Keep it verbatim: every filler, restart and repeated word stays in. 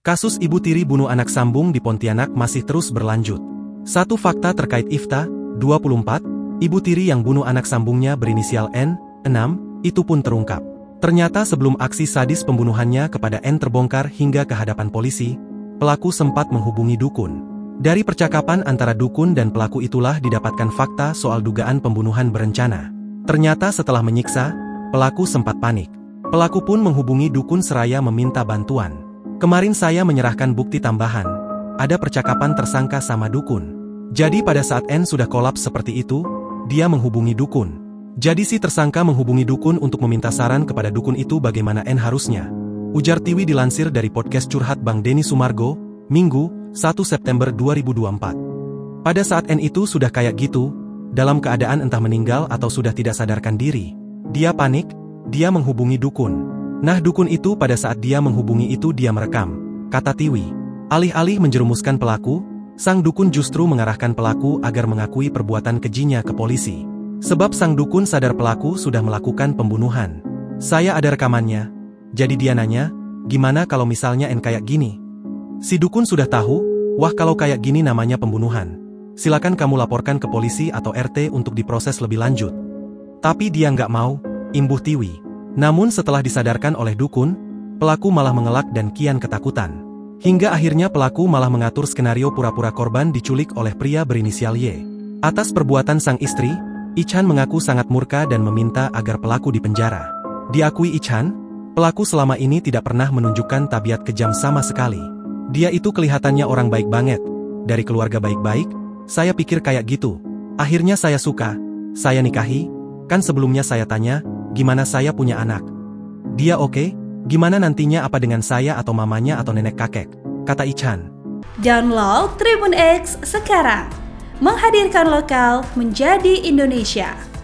Kasus ibu tiri bunuh anak sambung di Pontianak masih terus berlanjut. Satu fakta terkait Ifta, dua puluh empat, ibu tiri yang bunuh anak sambungnya berinisial N, enam, itu pun terungkap. Ternyata sebelum aksi sadis pembunuhannya kepada N terbongkar hingga ke hadapan polisi, pelaku sempat menghubungi dukun. Dari percakapan antara dukun dan pelaku itulah didapatkan fakta soal dugaan pembunuhan berencana. Ternyata setelah menyiksa, pelaku sempat panik. Pelaku pun menghubungi dukun seraya meminta bantuan. Kemarin saya menyerahkan bukti tambahan. Ada percakapan tersangka sama dukun. Jadi pada saat N sudah kolaps seperti itu, dia menghubungi dukun. Jadi si tersangka menghubungi dukun untuk meminta saran kepada dukun itu bagaimana N harusnya. Ujar Tiwi dilansir dari podcast Curhat Bang Denny Sumargo, Minggu, satu September dua ribu dua puluh empat. Pada saat N itu sudah kayak gitu, dalam keadaan entah meninggal atau sudah tidak sadarkan diri. Dia panik, dia menghubungi dukun. Nah dukun itu pada saat dia menghubungi itu dia merekam, kata Tiwi. Alih-alih menjerumuskan pelaku, sang dukun justru mengarahkan pelaku agar mengakui perbuatan kejinya ke polisi. Sebab sang dukun sadar pelaku sudah melakukan pembunuhan. Saya ada rekamannya. Jadi dia nanya, gimana kalau misalnya N kayak gini? Si dukun sudah tahu, wah kalau kayak gini namanya pembunuhan. Silakan kamu laporkan ke polisi atau R T untuk diproses lebih lanjut. Tapi dia nggak mau, imbuh Tiwi. Namun setelah disadarkan oleh dukun, pelaku malah mengelak dan kian ketakutan. Hingga akhirnya pelaku malah mengatur skenario pura-pura korban diculik oleh pria berinisial Y. Atas perbuatan sang istri, Ichan mengaku sangat murka dan meminta agar pelaku dipenjara. Diakui Ichan, pelaku selama ini tidak pernah menunjukkan tabiat kejam sama sekali. Dia itu kelihatannya orang baik banget. Dari keluarga baik-baik, saya pikir kayak gitu. Akhirnya saya suka, saya nikahi, kan sebelumnya saya tanya, gimana saya punya anak? Dia oke, gimana nantinya apa dengan saya atau mamanya atau nenek kakek? Kata Ichan. Download Tribun X sekarang, menghadirkan lokal menjadi Indonesia.